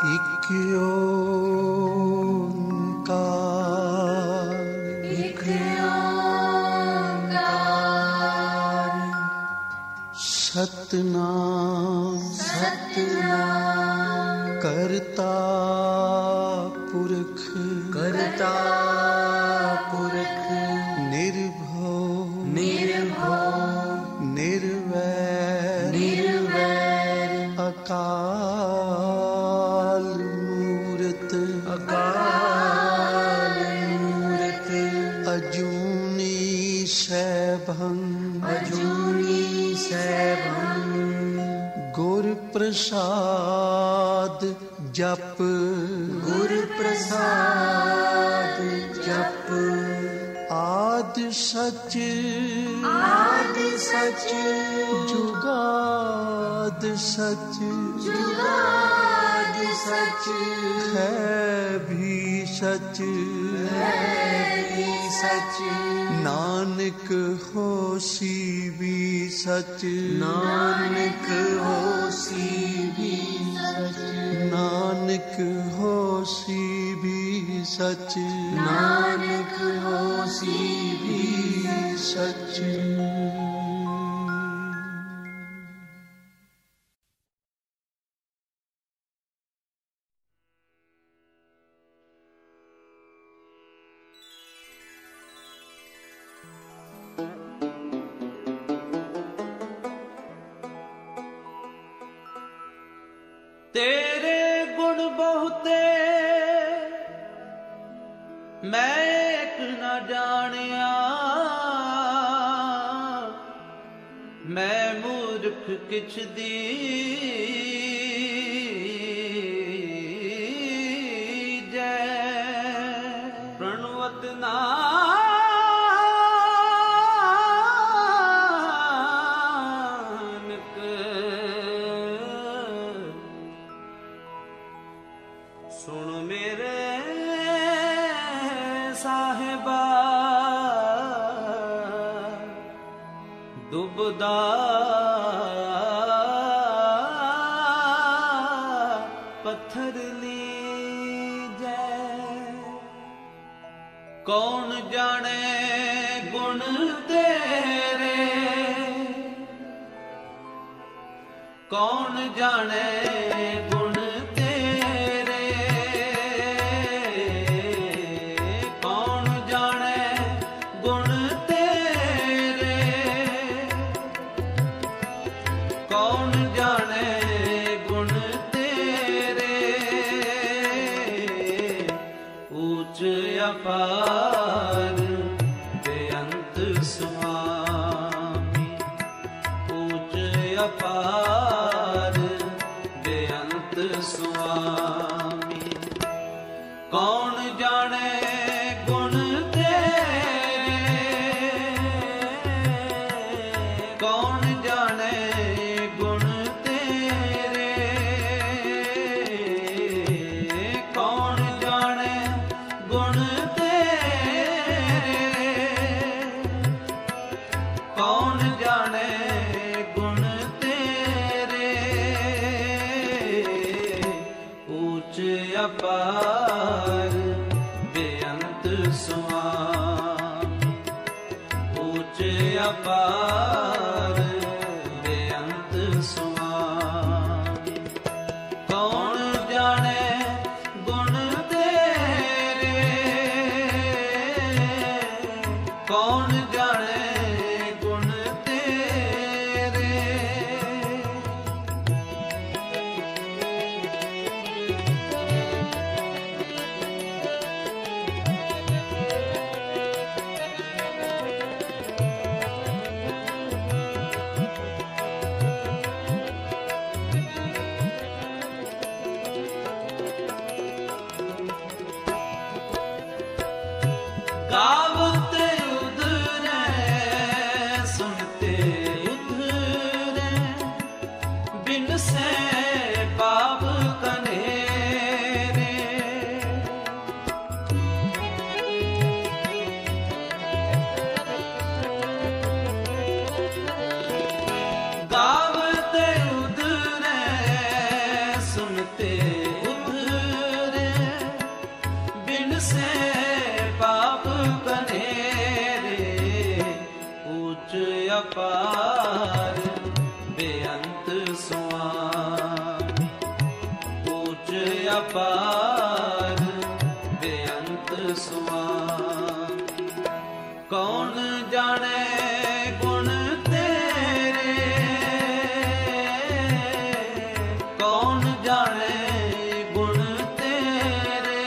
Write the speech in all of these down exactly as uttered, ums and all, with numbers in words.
ਇੱਕ ਓਂਕਾਰ ਇੱਕ ਓਂਕਾਰ ਸਤਿਨਾਮ ਸਤਿਨਾਮ ਕਰਤਾ ਪੁਰਖ ਕਰਤਾ ਪੁਰਖ ਨਿਰਭਉ ਨਿਰਭਉ ਨਿਰਵੈਰ ਨਿਰਵੈਰ ਅਕਾਲ ਮੂਰਤ ਅਕਾਲ ਮੂਰਤ ਅਜੂਨੀ ਸੈਭੰ ਅਜੂਨੀ ਸੈਭੰ ਗੁਰ ਪ੍ਰਸਾਦ ਜਪ ਗੁਰ ਪ੍ਰਸਾਦ ਜਪ ਆਦ ਸਚ ਆਦ ਸਚ ਜੁਗਾਦ ਸਚ ਜੁਗਾਦ ਸਚ ਹੈ ਵੀ ਸਚ ਹੈ ਵੀ ਸਚ ਨਾਨਕ ਹੋਸੀ ਵੀ ਸਚ ਨਾਨਕ ਹੋਸੀ ਵੀ ਸਚ ਨਾਨਕ ਹੋਸੀ ਵੀ ਸਚ ਨਾਨਕ ਹੋਸੀ ਵੀ ਸਚ। ਤੇਰੇ ਗੁਣ ਬਹੁਤੇ ਮੈਂ ਇੱਕ ਨਾ ਜਾਣਿਆ, ਮੈਂ ਮੂਰਖ ਕਿਛ ਦੀਜੈ। ਪ੍ਰਣਵਤ ਨਾਨਕ ਸੁਣ ਮੇਰੇ ਸਾਹਿਬਾ, ਦੁਬਦਾ ਪੱਥਰ ਲੀਜੈ। ਕੌਣ ਜਾਣੇ ਗੁਣ ਤੇਰੇ, ਕੌਣ ਜਾਣੇ ਗੁਣ ਤੇਰੇ, ਕੌਣ ਜਾਣੇ ਗੁਣ ਤੇਰੇ, ਕੌਣ ਜਾਣੇ ਗੁਣ ਤੇਰੇ। ਊਚ ਅਪਾਰ ਬੇਅੰਤ ਸੁਆਮੀ, ਊਚ ਅਪਾਰ ਬੇਅੰਤ ਸੁਆਮੀ। ਕੌਣ ਜਾਣੇ ਗੁਣ ਤੇਰੇ, ਕੌਣ ਜਾਣੇ ਗੁਣ ਤੇਰੇ, ਕੌਣ ਜਾਣੇ ਗੁਣ ਤੇਰੇ, ਕੌਣ ਜਾਣੇ ਗੁਣ ਤੇਰੇ। ਊਚ ਅਪਾਰ ਬੇਅੰਤ ਸੁਆਮੀ, ਊਚ ਅਪਾਰ ਬੇਅੰਤ ਸੁਆਮੀ। ਕੌਣ ਜਾਣੇ ਗੁਣ ਤੇਰੇ, ਕੌਣ ਜਾਣੇ ਗੁਣ ਤੇਰੇ। ਗਾਵਤੇ ਉਧਰੈ ਸੁਣਤੇ ਉਧਰੈ, ਬਿਨ ਸੇ ਪਾਪ ਕਨੇਰੇ। ਗਾਵਤੇ ਉਧਰੈ ਸੁਣਤੇ ਉਧਰੈ, ਅਪਾਰ ਬੇਅੰਤ ਸੁਆਮੀ। ਕੌਣ ਜਾਣੇ ਗੁਣ ਤੇਰੇ, ਕੌਣ ਜਾਣੇ ਗੁਣ ਤੇਰੇ,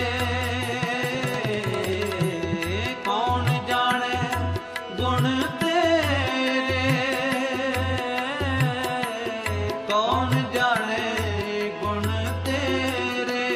ਕੌਣ ਜਾਣੇ ਗੁਣ ਤੇਰੇ, ਕੌਣ ਜਾਣੇ ਗੁਣ ਤੇਰੇ।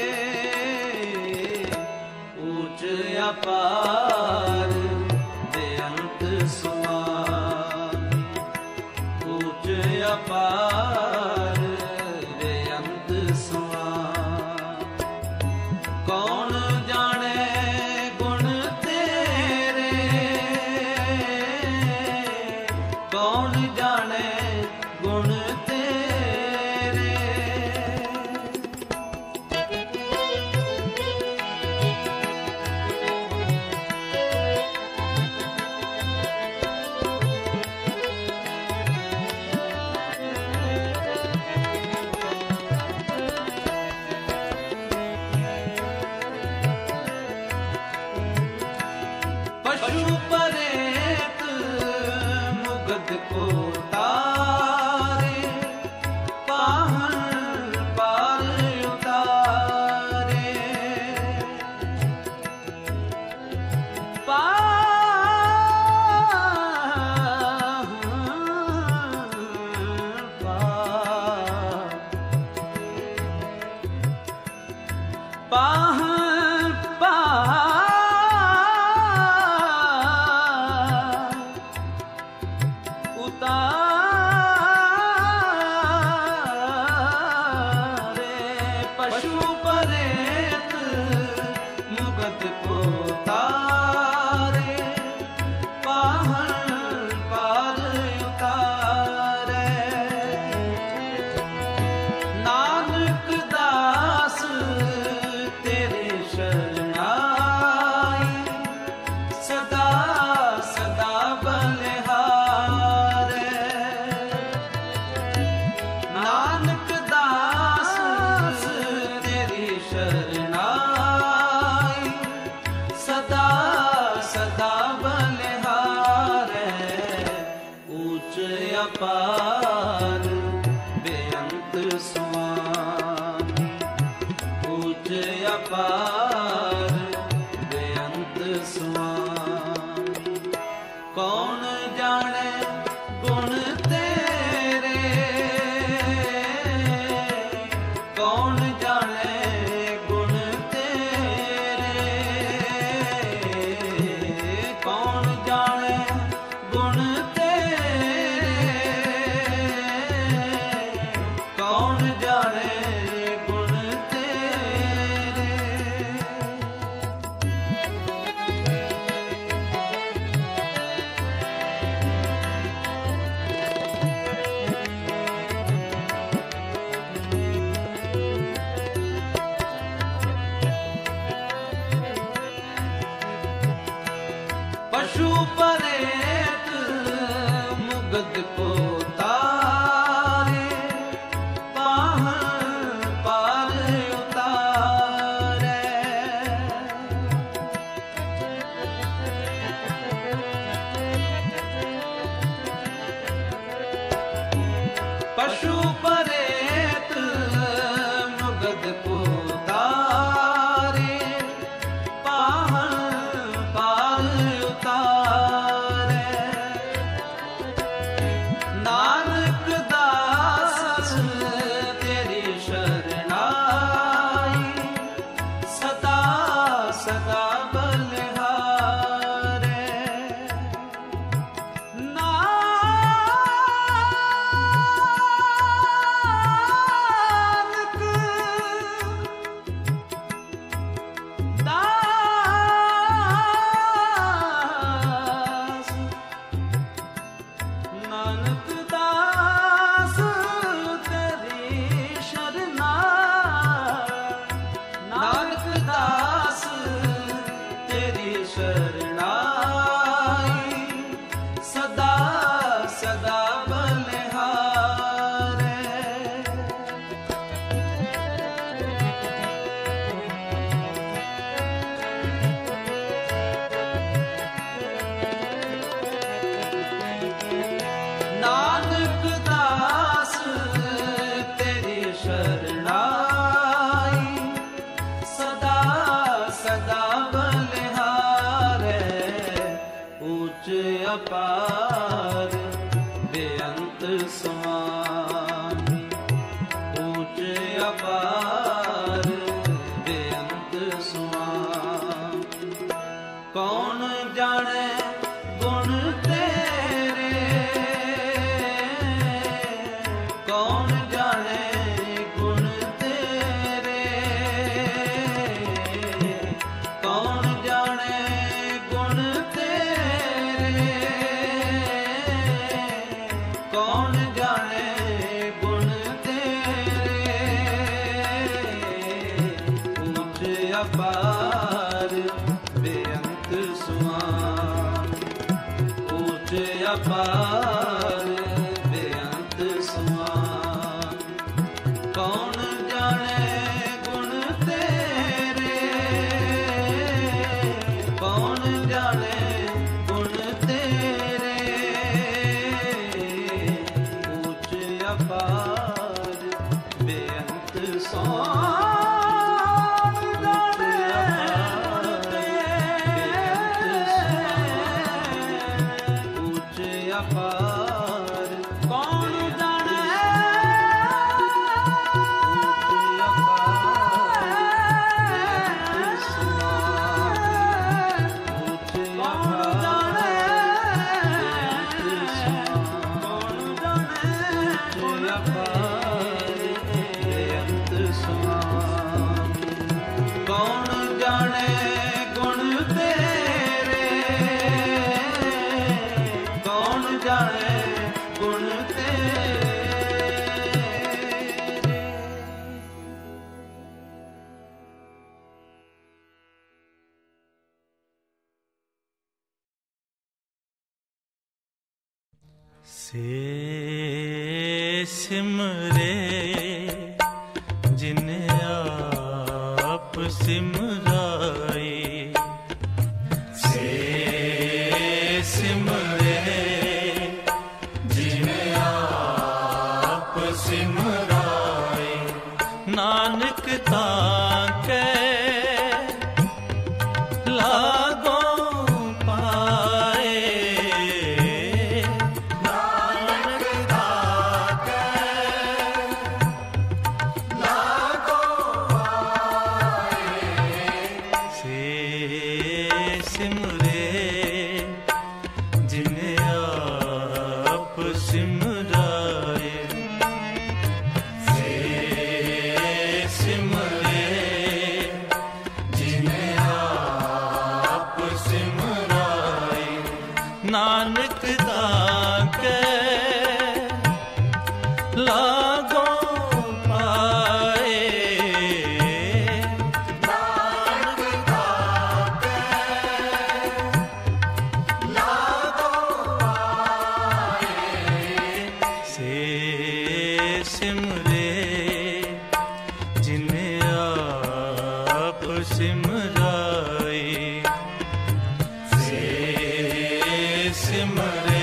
ਉੱਚ ਅਪਾਰ ਬੇਅੰਤ ਸੁਆਮੀ, ਉੱਚ ਅਪਾਰ ਬੇਅੰਤ ਸੁਆਮੀ। ਕੌਣ ਜਾਣੇ ਗੁਣ ਤੇਰੇ, ਕੌਣ ਜਾਣੇ ਗੁਣ ਤੇਰੇ। ਪਸ਼ੂ ਪਰੇਤ ਮੁਗਧ ਕੋ ਤਾਰੇ, ਪਾਹਨ ਪਾਰ ਉਤਾਰੇ। ਪਾਹਨ ਪਾਰ, ਪਾਹਨ ਪਾਰ ਉਤਾਰੇ। ਪਸ਼ੂ ਪਰੇਤ ਮੁਗਧ ਕੋ ਤਾਰੇ, ਪਾਹਨ ਪਾਰ ਉਤਾਰੇ। ਨਾਨਕ ਦਾਸ ਤੇਰੇ ਸ਼ਰਨਾਈ, ਸਦਾ ਸਦਾ ਬਲਿਹਾਰੇ। ਨਾਨਕ ਦਾਸ ਤੇਰੀ ਸ਼ਰਨਾਈ, ਸਦਾ ਸਦਾ ਬਲਿਹਾਰੇ। ਉੱਚ ਅਪਾਰ ਬੇਅੰਤ ਸੁਆਮੀ, ਉੱਚ ਅਪਾਰ ਬੇਅੰਤ ਸੁਆਮੀ। ਕੌਣ ਜਾਣੇ ਗੁਣ ਤੇਰੇ, ਕੌਣ ਜਾਣੇ ਗੁਣ ਤੇਰੇ, ਕੌਣ ਜਾਣੇ ਗੁਣ ਤੇਰੇ, ਕੌਣ ਜਾਣੇ ਗੁਣ ਤੇਰੇ। ਪਸ਼ੂ ਪਰੇਤ ਮੁਗਧ ਕੋ ਤਾਰੇ, ਪਾਹਨ ਪਾਰ ਉਤਾਰੇ। ਪਸ਼ੂ ਪਰੇਤ ਮੁਗਧ ਕੋ ਤਾਰੇ, ਪਾਹਨ ਪਾਰ ਉਤਾਰੇ। ਨਾਨਕ ਦਾਸ ਤੇਰੀ ਸ਼ਰਨਾਈ, ਸਦਾ ਸਦਾ ਬਲਿਹਾਰੇ। ਨਾਨਕ ਜਾਣੇ ਗੁਣ ਤੇਰੇ ਉੱਚ ਅਪਾਰ ਬੇਅੰਤ ਸੁਆਮੀ ਉੱਚ ਅਪਾਰ ਬੇਅੰਤ ਸੁਆਮੀ ਕੌਣ ਜਾਣੇ ਗੁਣ ਤੇਰੇ ਕੌਣ ਜਾਣੇ ਗੁਣ ਤੇਰੇ ਉੱਚ ਅਪਾਰ ਬੇਅੰਤ ਸੁਆਮੀ ਅਪਾਰ ਕੌਣ ਜਾਣੇ ਉੱਚ ਅਪਾਰ ਬੇਅੰਤ ਸੁਆਮੀ ਉੱਚ ਅਪਾਰ ਬੇਅੰਤ ਸੁਆਮੀ ਉੱਚ ਅਪਾਰ ਬੇਅੰਤ ਸੁਆਮੀ ਕੌਣ ਜਾਣੇ ਗੁਣ ਤੇਰੇ ਕੌਣ ਜਾਣੇ ਗੁਣ ਤੇਰੇ ਸੇ ਸਿਮਰੇ ਜਿਨ ਆਪ ਸਿਮਰਾਏ ਸੇ ਸਿਮਰੇ ਜਿਨ ਆਪ ਸਿਮਰਾਏ ਨਾਨਕ ਤਾਂ ਕੈ ਲਾਗੋ ਪਾਏ ਨਾਨਕ ਤਾਂ ਕੈ ਲਾਗੋ ਪਾਏ ਸੇ ਸਿਮਰੇ ਜਿਨ ਆਪ ਸਿਮਰਾਏ ਸੇ ਸਿਮਰੇ ਜਿਨ ਆਪ ਸਿਮਰਾਏ ਨਾਨਕ ਦਾ ਕੈ ਲਾਗੋ ਪਾਏ ਨਾਨਕ ਦਾ ਕੈ ਲਾਗੋ ਪਾਏ ਸੇ ਸਿਮਰੇ ਜਿਨ ਆਪ ਸਿਮਰਾਏ ਸੇ ਸਿਮਰੇ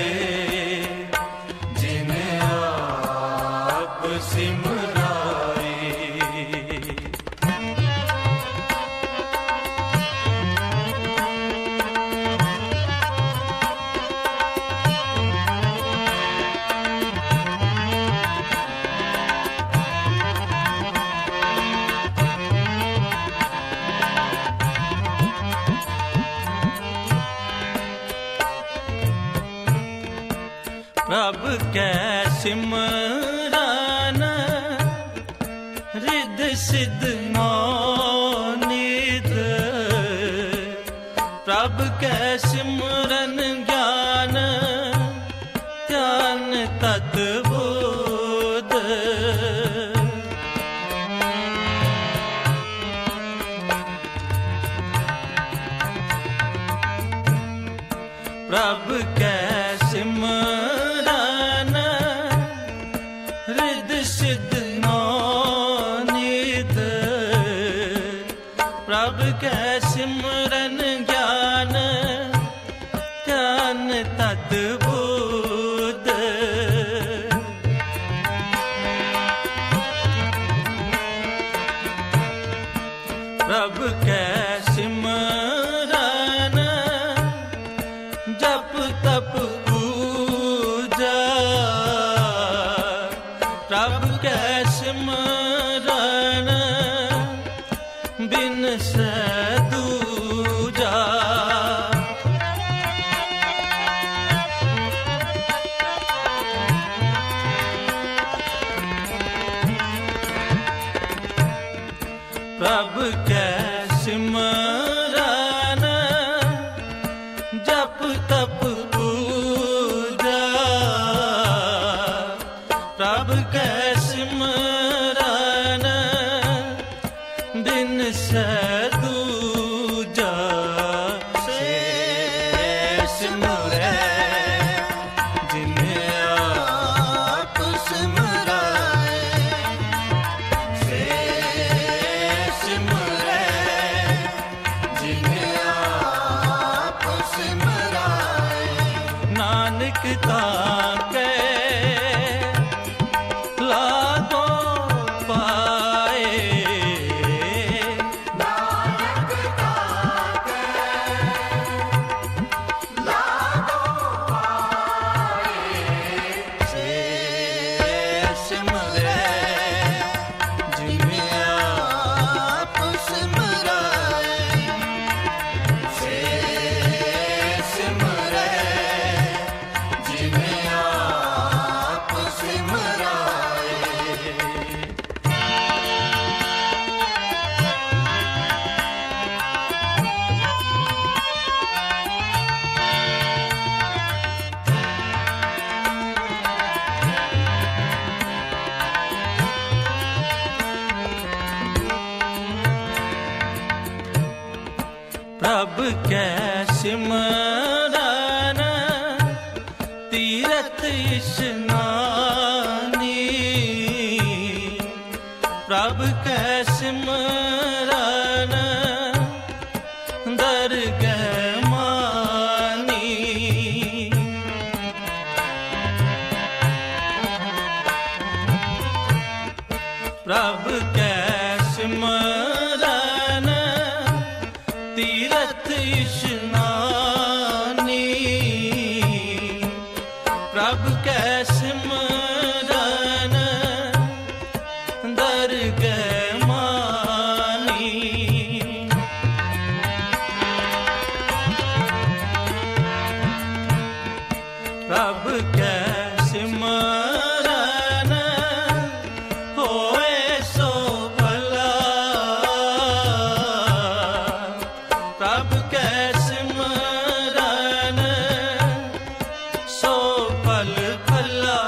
ਜਿਨ ਆਪ ਸਿਮਰਾਏ ਪ੍ਰਭ ਕੈ ਸਿਮਰਨ ਰਿਦ ਸਿਧ ਨੋ ਨਿਤ ਪ੍ਰਭ ਕੈ ਸਿਮਰਨ ਗਿਆਨ ਧਿਆਨ ਤਤ ਬੋਧ ਪ੍ਰਭ ਕੈ ਸਿਮਰਨ ਰਿਦ ਸਿਧ ਨੋ ਨਿਤ ਪ੍ਰਭ ਕੈ ਸਿਮਰਨ ਗਿਆਨ ਧਿਆਨ ਤਤ ਬੁੱਧ ਪ੍ਰਭ ਕੈ ਸਿਮਰਨ ਜਪ ਤਪ ਪੂਜਾ ਪ੍ਰਭ ਕੈ ਸਿਮਰਨ ਬਿਨ ਸੈ ਦੂਜਾ ਪ੍ਰਭ ਕੈ ਸਿਮਰਨ ਜਪ ਤਪ ਪੂਜਾ प्रभ कै सिमरन बिन सै दूजा से सिमरै जिन आप सिमराए से सिमरै जिन आप सिमराए नानक ताके प्रभ कै सिमरन तीरथ स्नानी प्रभ कै सिमरन दरगह मानी प्रभ कै सिमरन तीरथ स्नानी प्रभ कै सिमरन दरगह मानी प्रभ कै सिमरन होए सो भला प्रभ कै सिमरन सो फल फला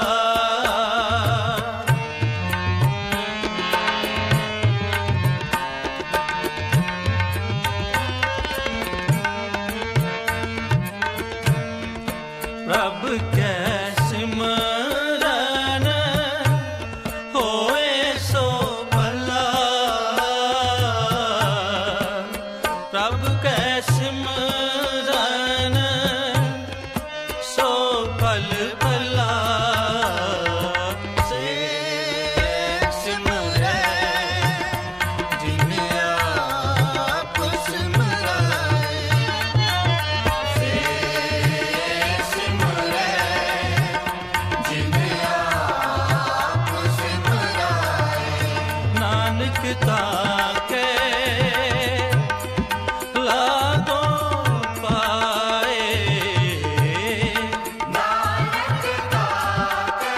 प्रभ कै सिमरन होए सो भला प्रभ कै सिमरन सो फल फला से सिमरै जिन आप सिमराए से सिमरै जिन आप सिमराए नानक ताके लागो पाए नानक ताके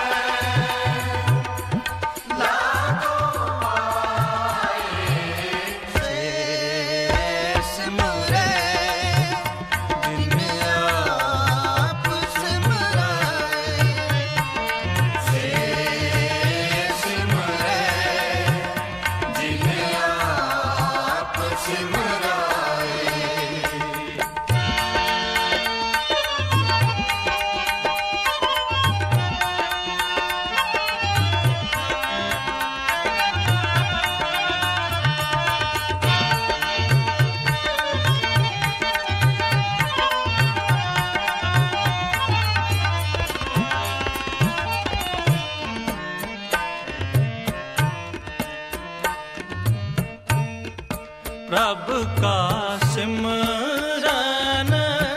लागो पाए से सिमरै जिन आप सिमराए से सिमरै जिन आप सिमराए प्रभ का सिमरन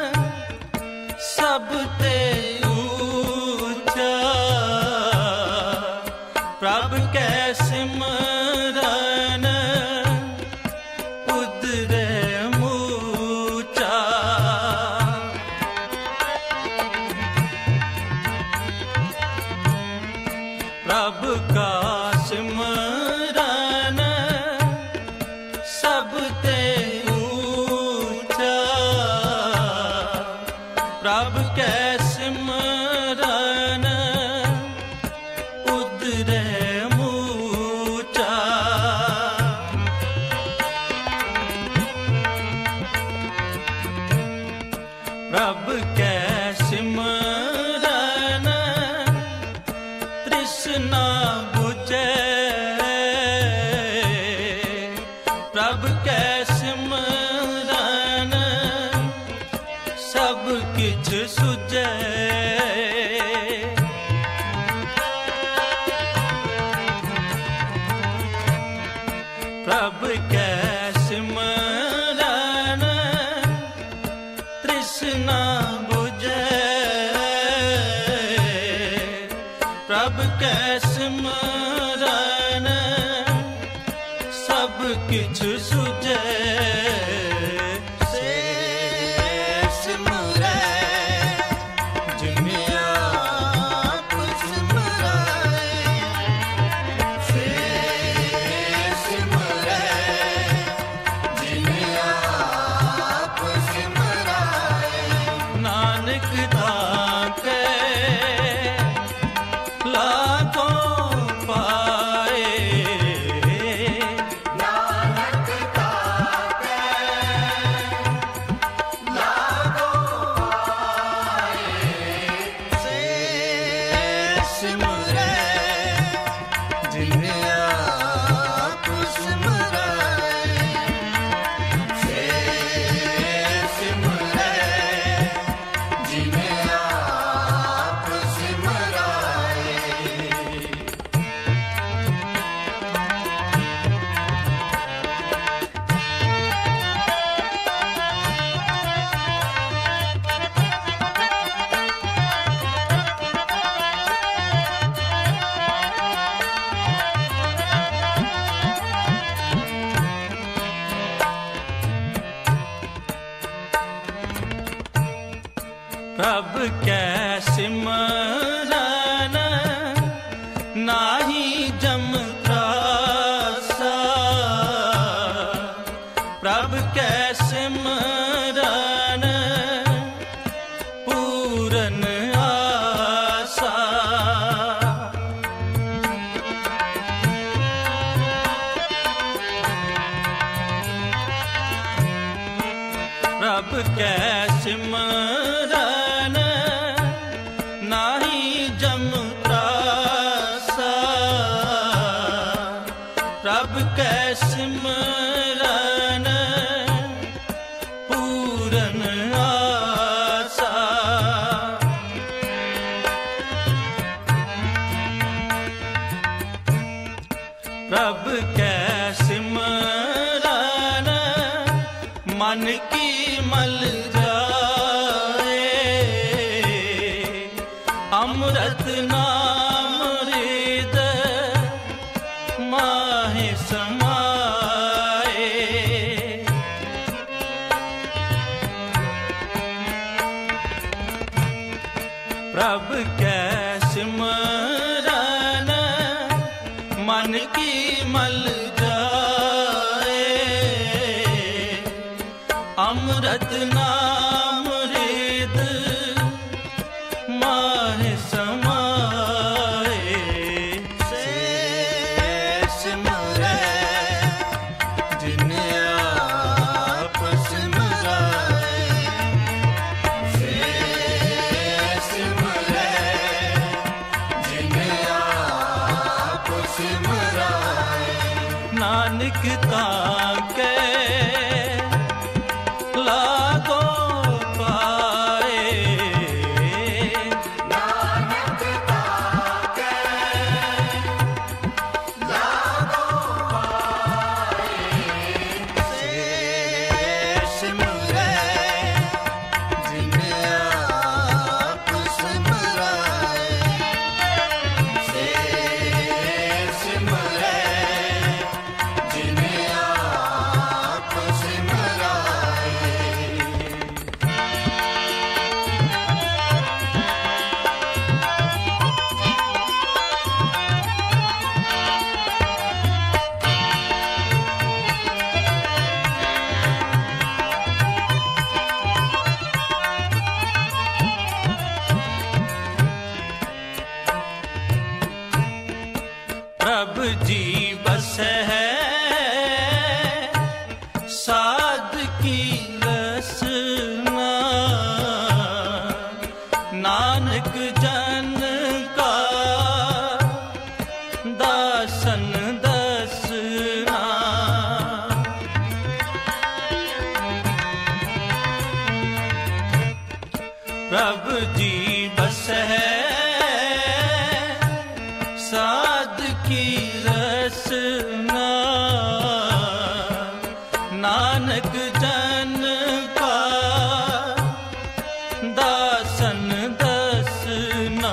सब ते ऊंचा प्रभ कै सिमरन उदरे मूचा प्रभ का सिमरन सब ते ऊंचा प्रभ कै सिमरन उद उतरे मूचा। प्रभ कै सिमरन तृष्णा बुझे। प्रभ कै सिमरन सब किछ सुझे। प्रभ कै सिमरन तृष्णा बुझे। प्रभ कै सिमरन सब किछ सुझे। से सिमरै जिन आप सिमराए। से सिमरै जिन आप सिमराए। नानक ताके लाखों पाए। नानक ताके लाखों पाए। से सिमरै जिन आप सिमराए। से सिमरै जिन आप सिमराए। प्रभ कै सिमरन नाही जम त्रासा। प्रभ कै सिमरन पूरन आसा। प्रभ कै सिमरन नाही जम त्रासा। प्रभ कै सिमरन पूरन आसा। प्रभ कै सिमरन मन की मल जाए। अमृत नाम हृद माहि समाए। प्रभ कै सिमरन मन की मल जाए। अमृत नाम हृद माहि समाए। से सिमरै जिन आप सिमराए। से सिमरै जिन आप सिमराए। नानक ताके लाखों पाए। नानक ताके लाखों पाए। से सिमरै जिन आप सिमराए। से सिमरै जिन आप प्रभ जी बस है साध की रसना, नानक जन का दासन दसना। प्रभ जी बस है साध की रसना, नानक जन का दासन दसना।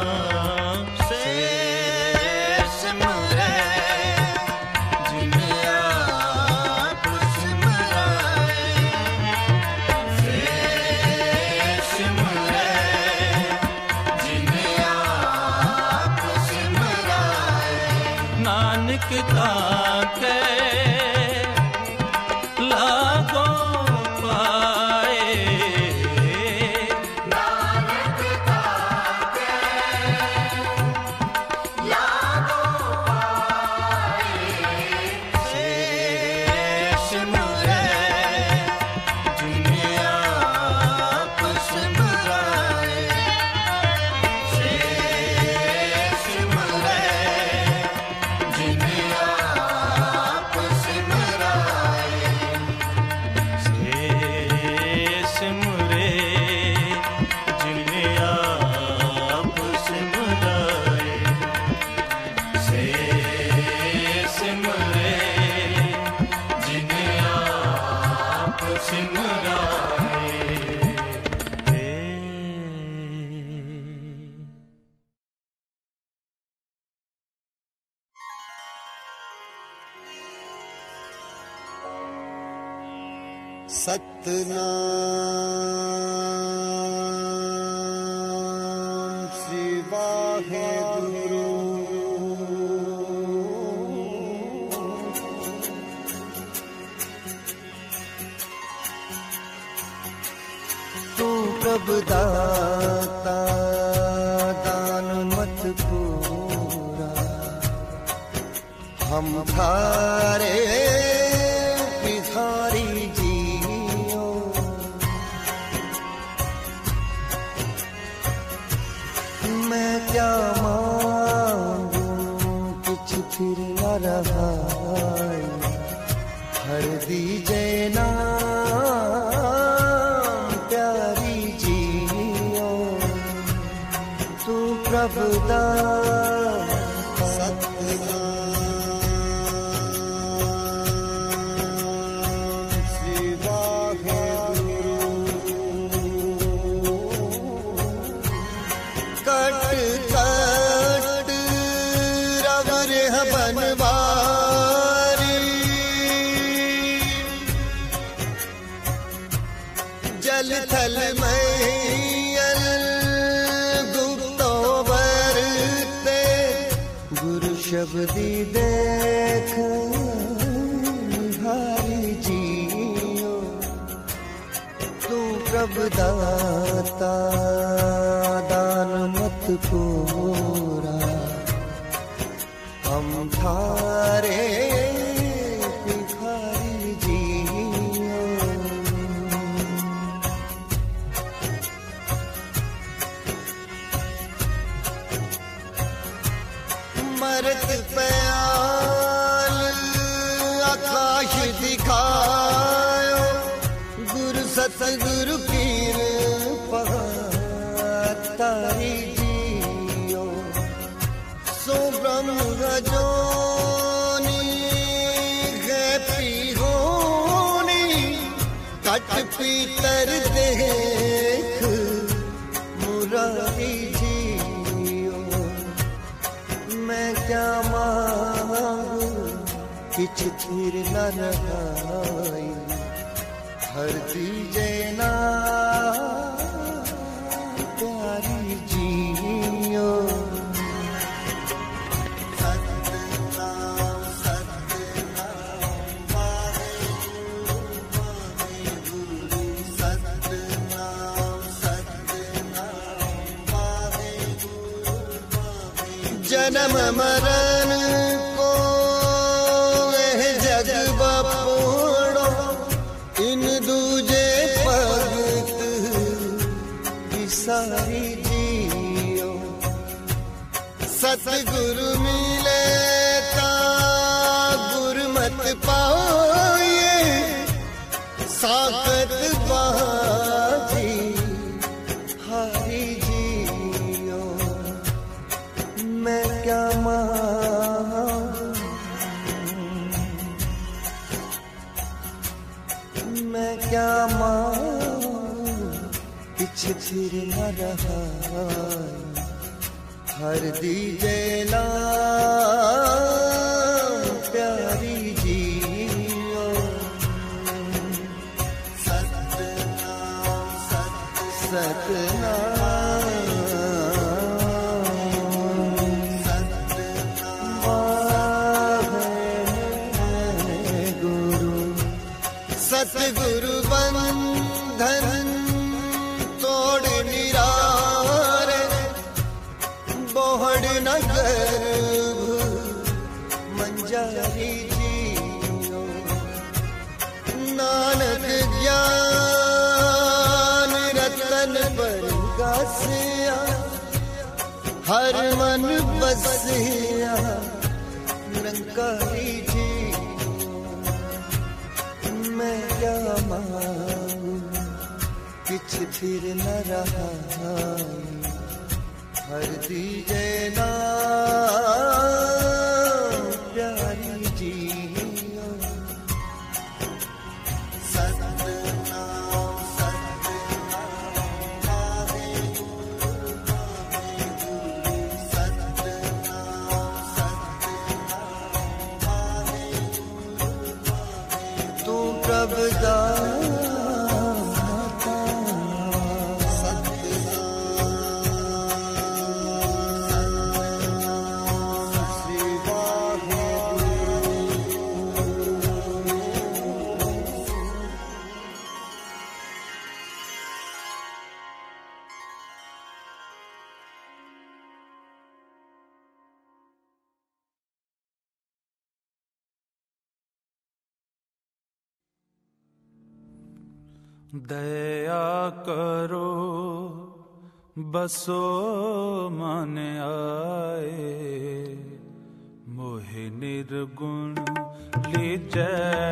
शेष मुरे जिन आप सिमराए, शेष मुरे जिन आप सिमराए, नानक ताके लागो पाए, नानक ताके लागो पाए। शेष मुरे जिन आप सिमराए, शेष मुरे जिन आप सिमराए, शेष मुरे जिन आप सिमराए, शेष मुरे जिन आप सिमराए। सतनाम श्री वाहेगुरु। तू प्रभु दाता दान मत पूरा, हम थारे भिखारी जियो। मैं क्या मांगू कुछ फिर न रहा, हर दीजे नाम प्यारी जियो। तू प्रभु दाता सतनाम श्री वाहेगुरु। कट कट रवर बनवारी, जल थल मैयल गुप्तो बरते, गुरु शब्दी देख निहारी जियो। तू प्रभु दाता दान मत पूरा, हम थारे भिखारी जियो। मरत प्याल आकाश दिखायो, गुरु सतगुरु की तारी जियो। सो ब्रह्म गजोनी है पीहोनी, कट पीतर देख मुरारी जियो। मैं क्या मांगू किछ फिर न रहाई, हर दीजे ना प्यारी जियो। सतनाम सतनाम वाहेगुरु वाहेगुरु, सतनाम सतनाम वाहेगुरु वाहेगुरु। जन्म मरण को फिर न रहा हर दीजे नाम प्यारी जियो सतनाम सतनाम गुरु सतगुरु बंधन तोड़ निरारे बोहड़ न गर्भ मंजारी जियो नानक ज्ञान रतन पर गासिया हर मन बसिया निरंकारी जियो मैं क्या मांगू किछ फिर न रहा हर दीजे नाम प्यारी जियो सतनाम सतनाम तू प्रभुदा दया करो बसो मन आए मोहि निर्गुण लीजै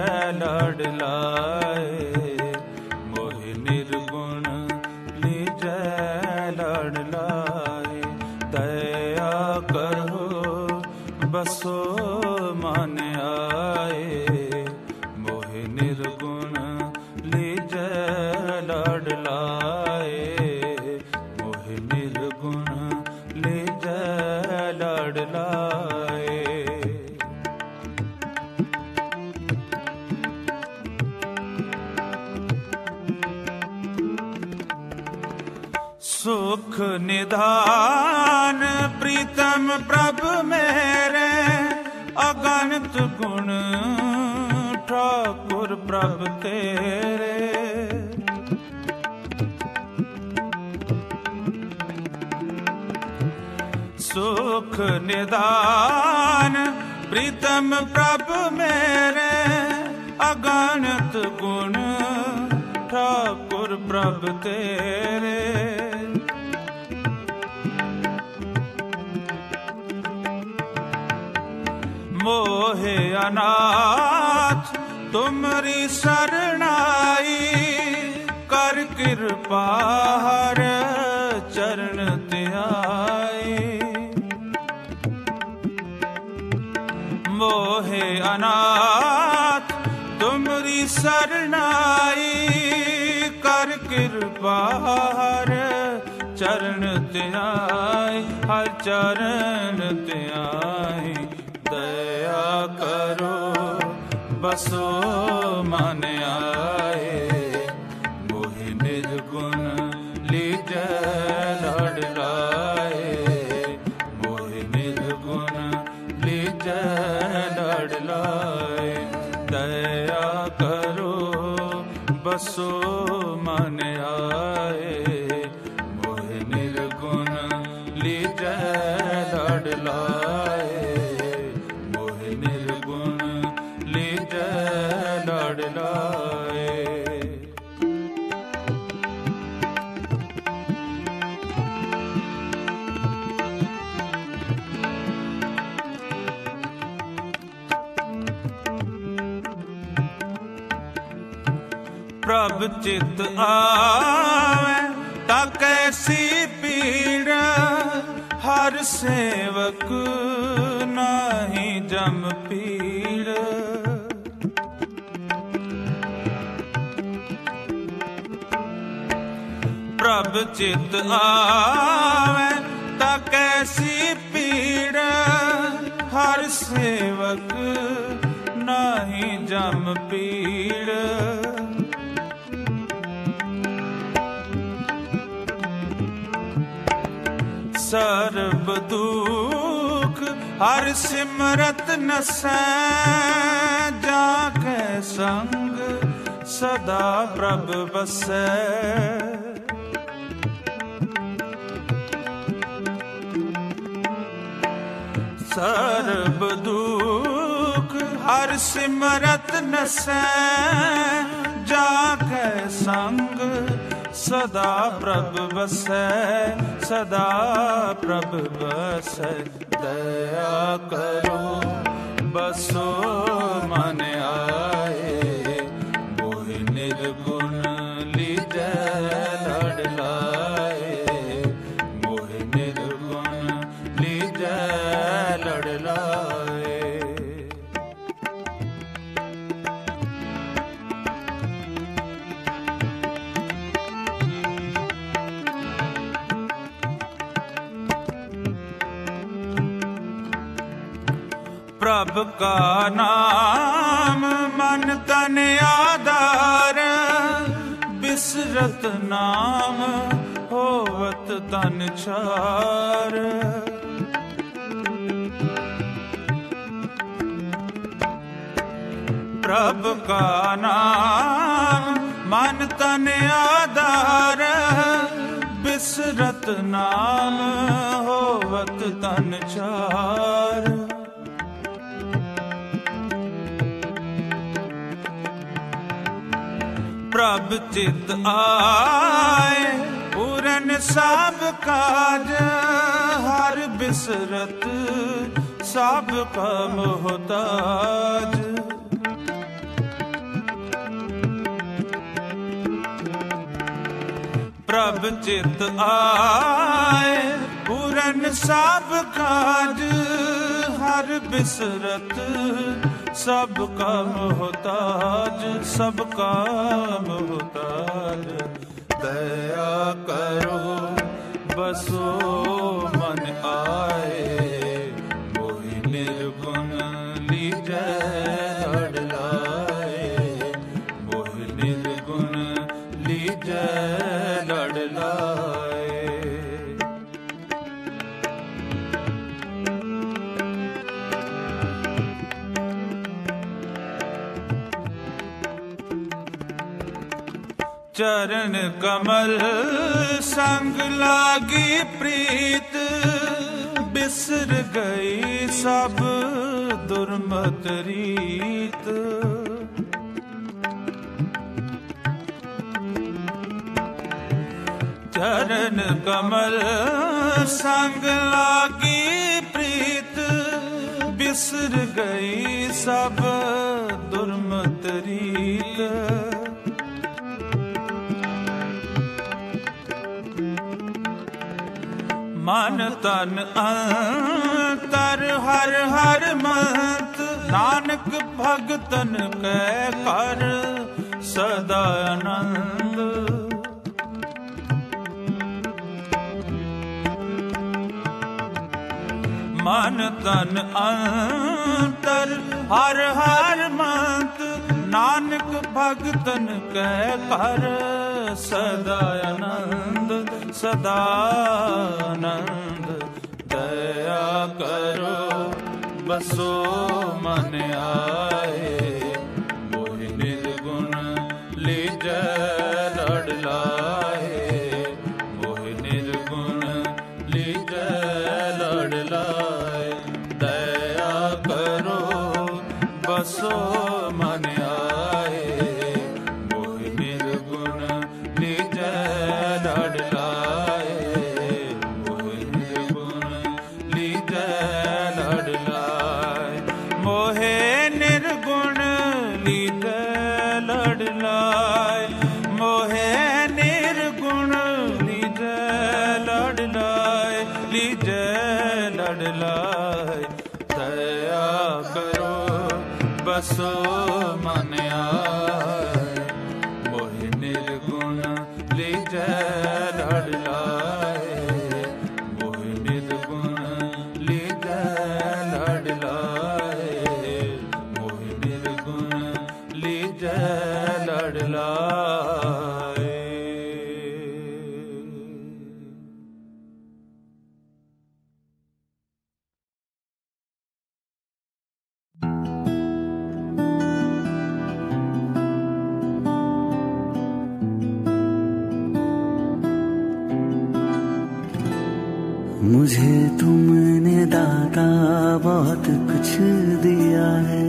लाडलाए मोहि निर्गुण लीजै लाडलाए दया करो बसो मन आए मोहि निर्गुण लीजै लाडलाए मोहि निर्गुण लीजै लाडलाए सुख निधान प्रीतम प्रभु मेरे अगणित गुण ठाकुर प्रभु तेरे सुख निधान प्रीतम प्रभु मेरे अगणित गुण ठाकुर प्रभु तेरे मोहे अनाथ तुमरी शरणाई कर कृपा हर चरण त्याई मोहे अनाथ तुमरी शरणाई कर कृपा हर चरण त्याई हर चरण त्याई दया करो बसो मन आए मोहि निर्गुण लीजै लाडलाए मोहि निर्गुण लीजै लाडलाए दया करो बसो मन आए मोहि निर्गुण लीजै लाडलाए प्रभ चित आवे ता कैसी पीड़ हर सेवक नाही जम पीड़ प्रभ ਪ੍ਰਭ ਚਿਤ ਆਵੈ ਤਾਂ ਕੈਸੀ ਪੀੜ, ਹਰ ਸੇਵਕ ਨਾਹੀ ਜਮ ਪੀੜ। ਸਰਬ ਦੁਖ ਹਰ ਸਿਮਰਤ ਨਸੈ, ਜਾ ਕੈ ਸੰਗ ਸਦਾ ਪ੍ਰਭ ਵਸੈ। ਸਰਬ ਦੁਖ ਹਰ ਸਿਮਰਤ ਨਸੈ, ਜਾ ਕੈ ਸੰਗ ਸਦਾ ਪ੍ਰਭ ਵਸੈ। ਸਦਾ ਪ੍ਰਭ ਵਸੈ। ਦਇਆ ਕਰੋ ਬਸੋ ਮਨ ਆਏ, ਮੋਹਿ ਨਿਰਗੁਣ ਲੀਜੈ ਲੜ ਲਾਏ। ਮੋਹਿ ਨਿਰਗੁਣ ਲੀਜੈ ਲੜ ਲਾਏ। ਪ੍ਰਭ ਕਾ ਨਾਮ ਮਨ ਤਨ ਆਧਾਰ, ਬਿਸਰਤ ਨਾਮ ਹੋਵਤ ਤਨ ਛਾਰ। ਪ੍ਰਭ ਕਾ ਨਾਮ ਮਨ ਤਨ ਆਧਾਰ, ਬਿਸਰਤ ਨਾਮ ਹੋਵਤ ਤਨ ਛਾਰ। ਪ੍ਰਭ ਚਿਤ ਆਏ ਪੂਰਨ ਸਭ ਕਾਜ, ਹਰ ਬਿਸਰਤ ਸਭ ਕਾ ਮੁਹਤਾਜ। ਪ੍ਰਭ ਚਿਤ ਆਏ ਪੂਰਨ ਸਭ ਕਾਜ, ਹਰ ਬਿਸਰਤ ਸਭ ਕਾ ਮੁਹਤਾਜ। ਸਭ ਕਾ ਮੁਹਤਾਜ। ਦਇਆ ਕਰੋ ਬਸੋ ਮਨ ਆਏ, ਮੋਹਿ ਨਿਰਗੁਣ ਲੀਜੈ ਲੜ ਲਾਏ। ਮੋਹਿ ਨਿਰਗੁਣ ਲੀਜੈ ਲੜ ਲਾਏ। ਚਰਨ ਕਮਲ ਸੰਗ ਲਾਗੀ ਪ੍ਰੀਤ, ਬਿਸਰ ਗਈ ਸਭ ਦੁਰਮਤ ਰੀਤ। ਚਰਨ ਕਮਲ ਸੰਗ ਲਾਗੀ ਪ੍ਰੀਤ, ਬਿਸਰ ਗਈ ਸਭ ਦੁਰਮਤ ਰੀਤ। ਮਨ ਤਨ ਅੰਤਰ ਹਰ ਹਰ ਮਹਤ, ਨਾਨਕ ਭਗਤਨ ਕੈ ਕਰ ਸਦਾ ਆਨੰਦ। ਮਨ ਤਨ ਅੰਤਰ ਹਰ ਹਰ ਮਹਤ, ਨਾਨਕ ਭਗਤਨ ਕੈ ਕਰ ਸਦਾ ਆਨੰਦ। ਸਦਾ ਆਨੰਦ। ਦਇਆ ਕਰੋ ਬਸੋ ਮਨ ਆਏ, ਮੋਹਿ ਨਿਰਗੁਣ ਲੀਜੈ ਲੜ ਲਾਏ। ਮੋਹਿ ਨਿਰਗੁਣ ਲੀਜੈ ਲੜ ਲਾਏ। ਦਇਆ ਕਰੋ ਬਸੋ ਮਨ ਆਏ, ਮੋਹਿ ਨਿਰਗੁਣ ਲੀਜੈ ਲੜ ਲਾਏ। ਮੋਹਿ ਨਿਰਗੁਣ ਲੀਜੈ ਲੜ ਲਾਏ। ਮੋਹਿ ਨਿਰਗੁਣ ਲੀਜੈ ਲੜ ਲਾਏ। ਮੋਹਿ ਨਿਰਗੁਣ ਲੀਜੈ ਲੜ ਲਾਏ। ਲੀਜੈ ਲੜ ਲਾਏ। ਦਇਆ ਕਰੋ ਬਸੋ ਮਨ ਆਏ, ਮੋਹਿ ਨਿਰਗੁਣ ਲੀਜੈ ਲੜ मुझे तुमने दाता बहुत कुछ दिया है,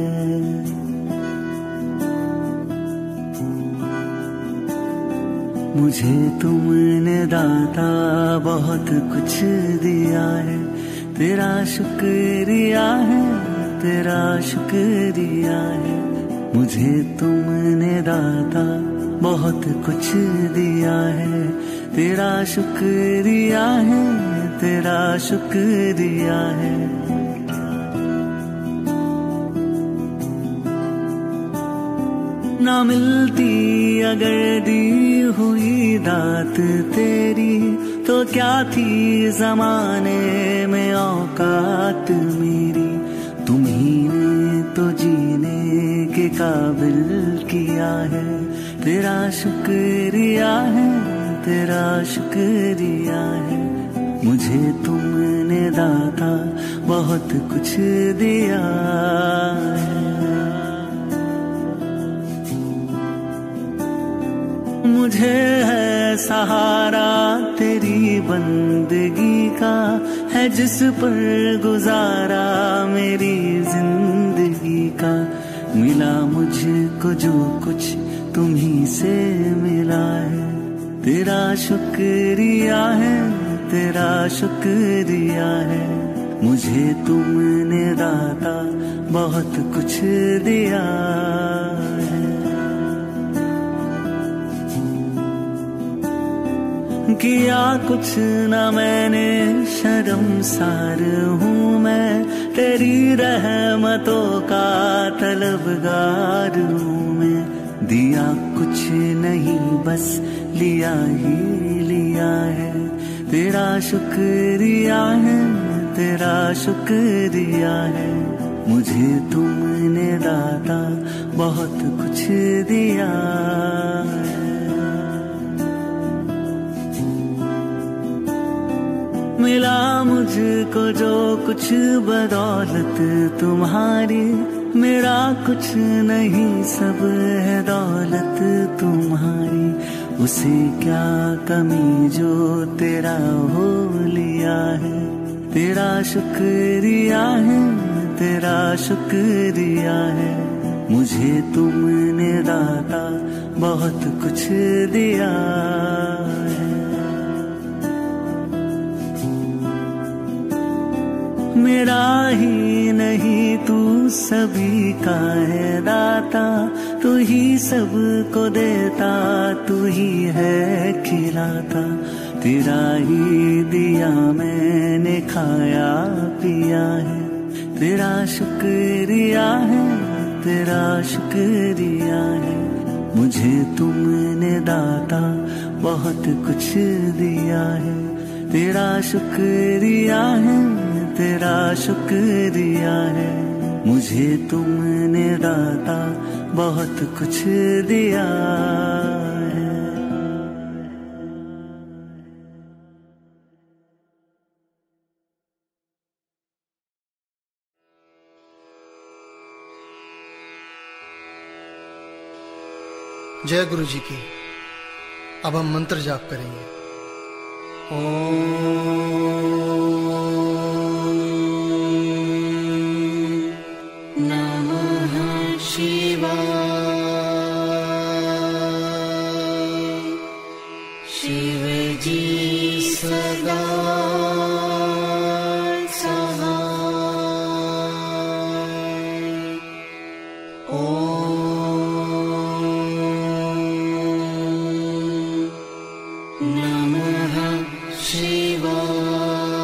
मुझे तुमने दाता बहुत कुछ दिया है। तेरा शुक्रिया है, तेरा शुक्रिया है। मुझे तुमने दाता बहुत कुछ दिया है। तेरा शुक्रिया है, तेरा शुक्रिया है। ना मिलती अगर दी हुई दात तेरी, तो क्या थी जमाने में औकात मेरी। तुम्ही ने तो जीने के काबिल किया है। तेरा शुक्रिया है, तेरा शुक्रिया है। मुझे तुमने दाता बहुत कुछ दिया है। मुझे है सहारा तेरी बंदगी का, है जिस पर गुजारा मेरी जिंदगी का। मिला मुझको जो कुछ तुम्ही से मिला है। तेरा शुक्रिया है, तेरा शुक्रिया है। मुझे तुमने दाता बहुत कुछ दिया है। किया कुछ न मैंने, शर्मसार हूँ मैं। तेरी रहमतों का तलबगार हूँ मैं। दिया कुछ नहीं बस लिया ही लिया है। तेरा शुक्रिया है, तेरा शुक्रिया है। मुझे तुमने दाता बहुत कुछ दिया है। मिला मुझको जो कुछ बदौलत तुम्हारी, मेरा कुछ नहीं सब है दौलत तुम्हारी। उसे क्या कमी जो तेरा हो लिया है। तेरा शुक्रिया है, तेरा शुक्रिया है। मुझे तुमने दाता बहुत कुछ दिया है। मेरा ही नहीं तू सभी का है दाता। तू ही सबको देता, तू ही है खिलाता। तेरा ही दिया मैंने खाया पिया है। तेरा शुक्रिया है, तेरा शुक्रिया है। मुझे तुमने दाता बहुत कुछ दिया है। तेरा शुक्रिया है, तेरा शुक्रिया है। मुझे तुमने दाता बहुत कुछ दिया है। जय गुरु जी की। अब हम मंत्र जाप करेंगे। ओम नमः शिवाय। शिव जी सदा शिवाय।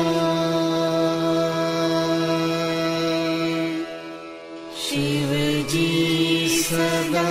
शिव जी सदा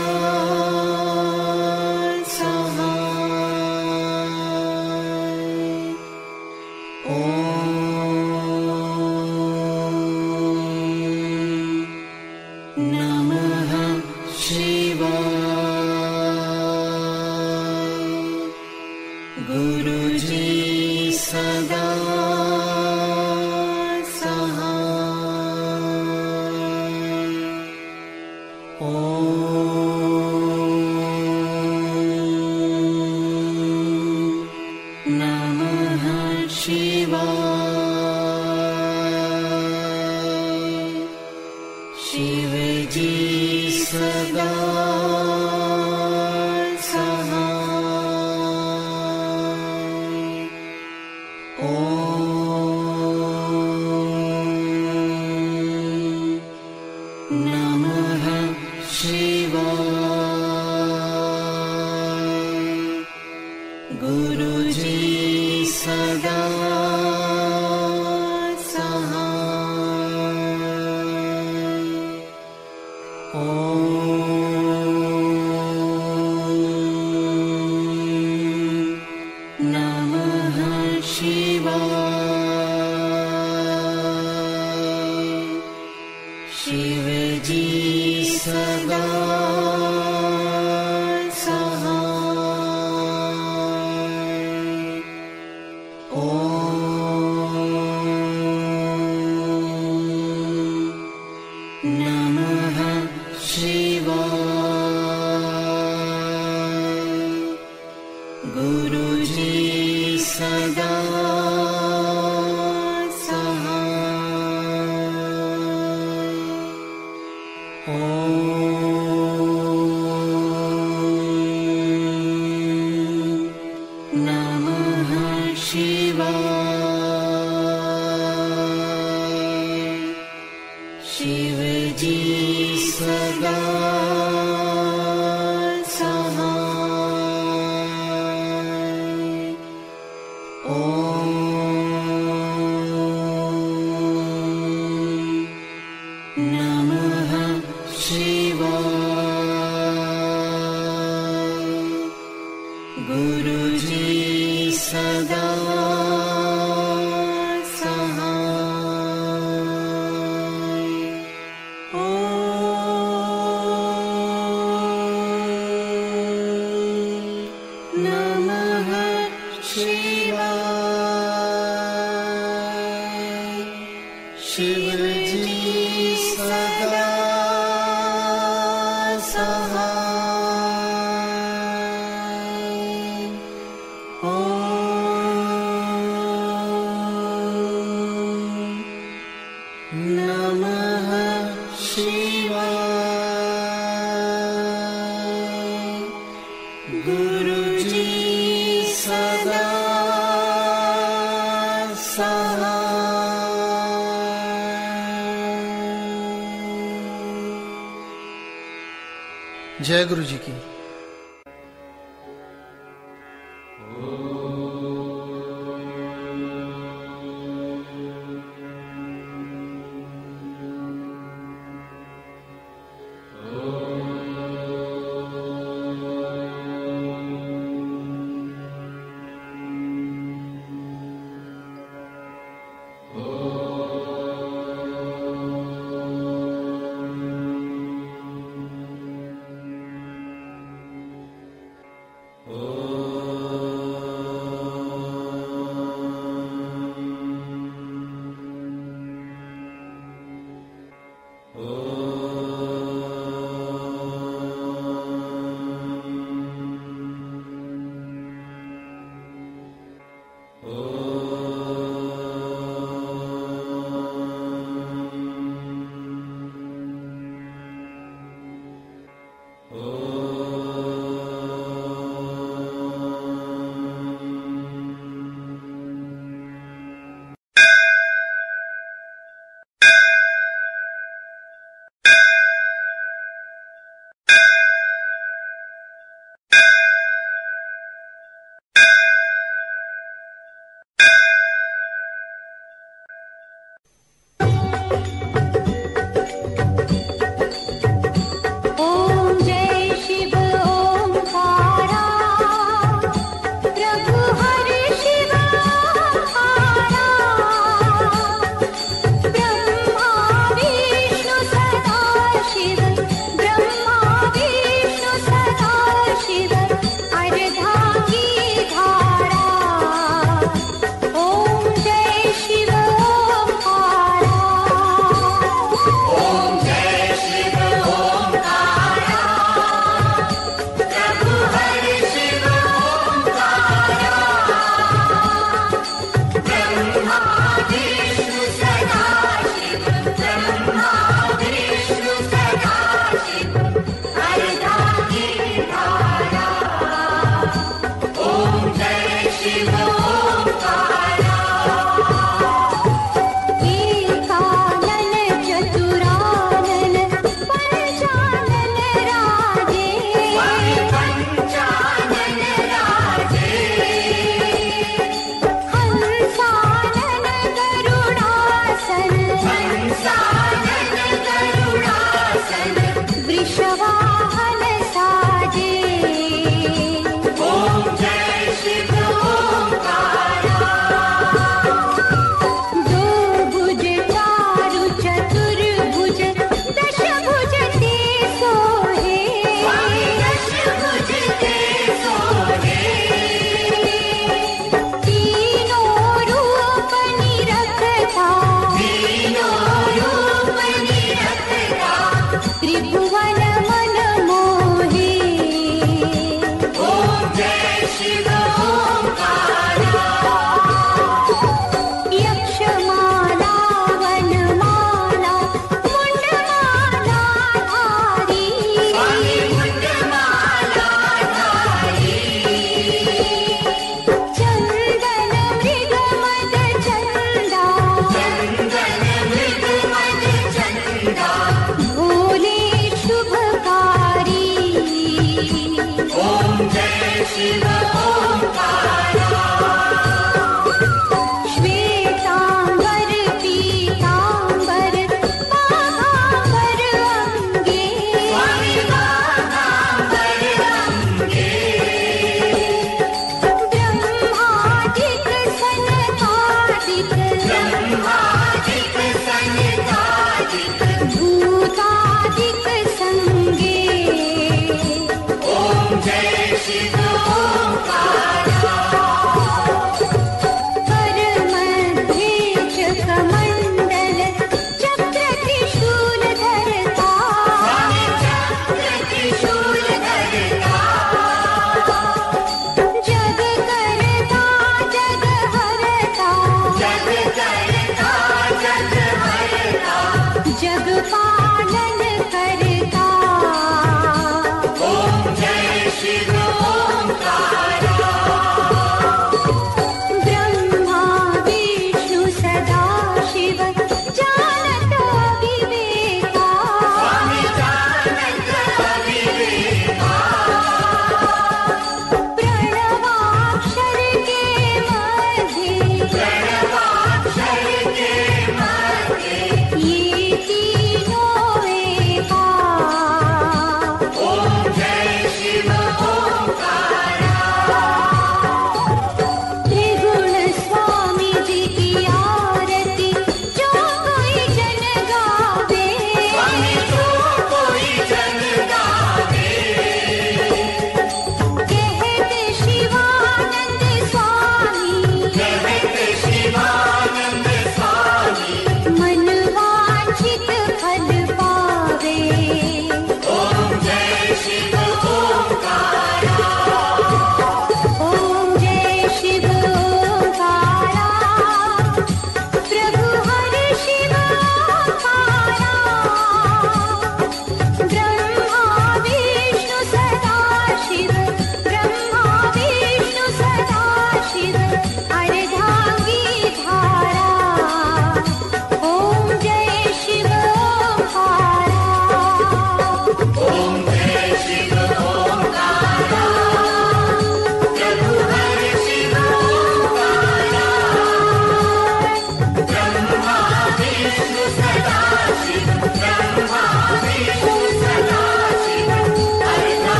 जय गुरु जी की।